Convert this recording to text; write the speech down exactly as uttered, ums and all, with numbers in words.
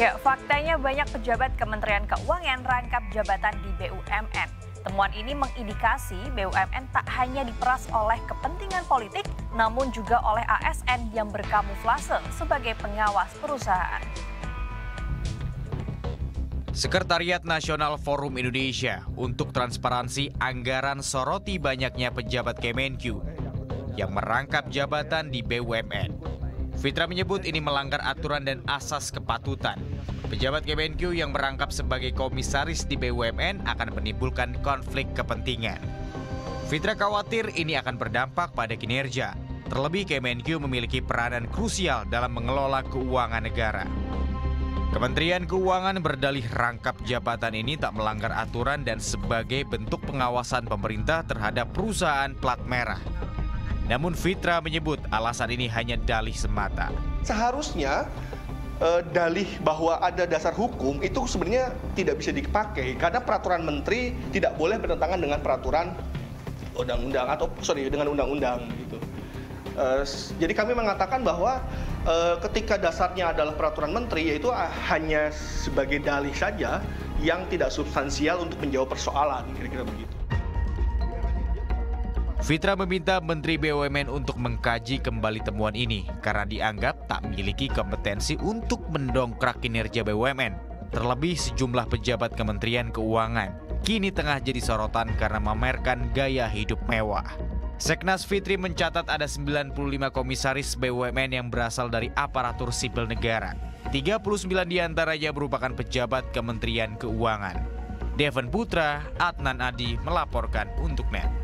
Ya, faktanya banyak pejabat Kementerian Keuangan rangkap jabatan di B U M N. Temuan ini mengindikasi B U M N tak hanya diperas oleh kepentingan politik, namun juga oleh A S N yang berkamuflase sebagai pengawas perusahaan. Sekretariat Nasional Forum Indonesia untuk Transparansi Anggaran soroti banyaknya pejabat Kemenq yang merangkap jabatan di B U M N. Fitra menyebut ini melanggar aturan dan asas kepatutan. Pejabat Kemenq yang merangkap sebagai komisaris di B U M N akan menimbulkan konflik kepentingan. Fitra khawatir ini akan berdampak pada kinerja. Terlebih Kemenq memiliki peranan krusial dalam mengelola keuangan negara. Kementerian Keuangan berdalih rangkap jabatan ini tak melanggar aturan dan sebagai bentuk pengawasan pemerintah terhadap perusahaan plat merah. Namun Fitra menyebut alasan ini hanya dalih semata. Seharusnya eh, dalih bahwa ada dasar hukum itu sebenarnya tidak bisa dipakai karena peraturan menteri tidak boleh bertentangan dengan peraturan undang-undang atau sorry dengan undang-undang gitu. Uh, jadi kami mengatakan bahwa uh, ketika dasarnya adalah peraturan menteri, yaitu uh, hanya sebagai dalih saja yang tidak substansial untuk menjawab persoalan, kira-kira begitu. Fitra meminta Menteri B U M N untuk mengkaji kembali temuan ini karena dianggap tak memiliki kompetensi untuk mendongkrak kinerja B U M N. Terlebih sejumlah pejabat Kementerian Keuangan kini tengah jadi sorotan karena memamerkan gaya hidup mewah. Seknas Fitri mencatat ada sembilan puluh lima komisaris B U M N yang berasal dari aparatur sipil negara. tiga puluh sembilan diantaranya merupakan pejabat Kementerian Keuangan. Devan Putra, Adnan Adi melaporkan untuk N E T.